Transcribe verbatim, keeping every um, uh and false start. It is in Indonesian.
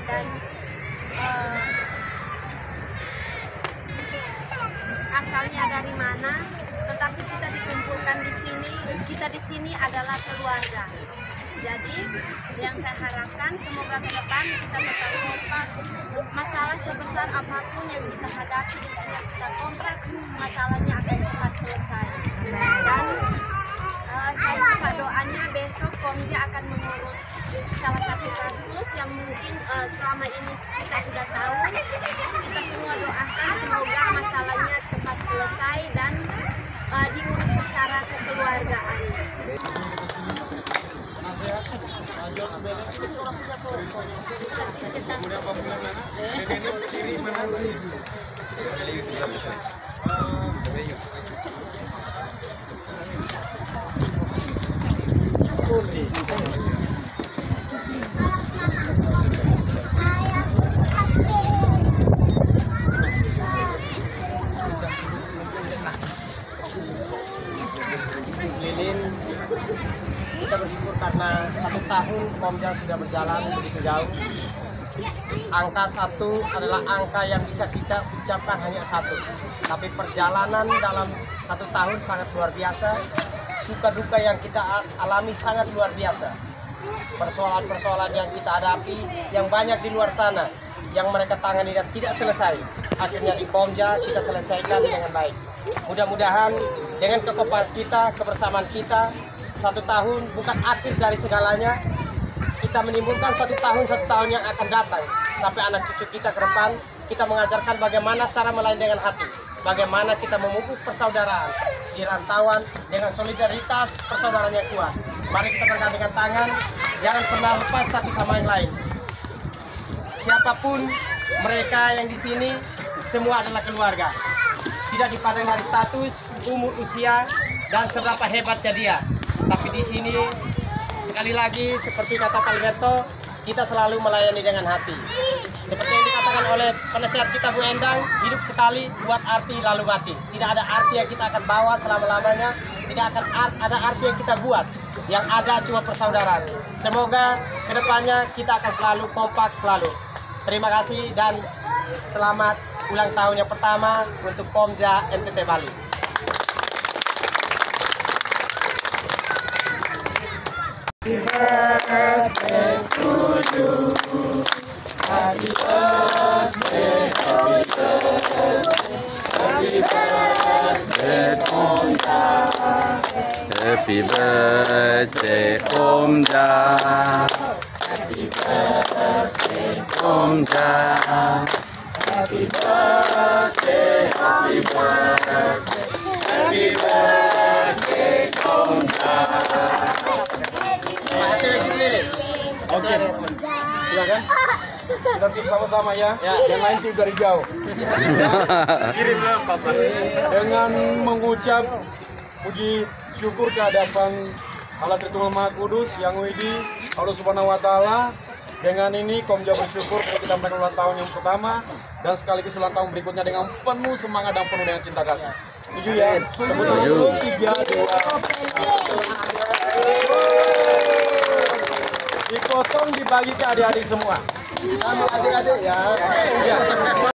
dan uh, asalnya dari mana, tetapi kita dikumpulkan di sini. Kita di sini adalah keluarga. Jadi yang saya harapkan semoga ke depan kita tetap kompak. Masalah sebesar apapun yang kita hadapi, yang kita kontrak, masalahnya akan cepat selesai. Dan uh, saya buka doanya besok Komja akan mengurus salah satu kasus yang mungkin uh, selama ini kita sudah tahu. Kita semua doakan semoga masalahnya cepat selesai dan uh, diurus secara kekeluargaan. Lilin, kita bersyukur karena satu tahun Komja sudah berjalan begitu jauh. Angka satu adalah angka yang bisa kita ucapkan hanya satu, tapi perjalanan dalam satu tahun sangat luar biasa. Suka duka yang kita alami sangat luar biasa. Persoalan-persoalan yang kita hadapi yang banyak di luar sana, yang mereka tangani dan tidak selesai, akhirnya di Komja kita selesaikan dengan baik. Mudah-mudahan dengan kekompakan kita, kebersamaan kita, satu tahun bukan akhir dari segalanya. Kita menimbulkan satu tahun, satu tahun yang akan datang. Sampai anak cucu kita ke depan, kita mengajarkan bagaimana cara melayani dengan hati. Bagaimana kita memupuk persaudaraan di rantauan dengan solidaritas persaudaraan yang kuat. Mari kita bergandengan tangan, jangan pernah lepas satu sama yang lain. Siapapun mereka yang di sini, semua adalah keluarga. Tidak dipandang dari status, umur, usia, dan seberapa hebatnya dia. Tapi di sini, sekali lagi, seperti kata Pak Alberto, kita selalu melayani dengan hati. Seperti yang dikatakan oleh penasehat kita Bu Endang, hidup sekali, buat arti lalu mati. Tidak ada arti yang kita akan bawa selama-lamanya, tidak akan ada arti yang kita buat. Yang ada cuma persaudaraan. Semoga kedepannya kita akan selalu kompak selalu. Terima kasih dan selamat ulang tahun yang pertama untuk Komja N T T Bali. Happy birthday to you. Happy birthday, happy birthday, Komja. Happy birthday, Komja. Happy birthday, Komja. Happy birthday, happy birthday, happy birthday, Komja. Oke, silakan. Kita tutup sama-sama ya. Yang lain tiup dari jauh. Kirimlah pasang. Dengan mengucap puji syukur kehadapan Allah Tritunggal Maha Kudus Yang Widi Allah Subhanahu Wa Taala. Dengan ini Komja bersyukur kalau kita merayakan ulang tahun yang pertama dan sekaligus ulang tahun berikutnya dengan penuh semangat dan penuh dengan cinta kasih. Setuju ya? Setuju. Tiga, dua. Dipotong dibagi ke adik-adik semua. Sama adik-adik ya. Ya.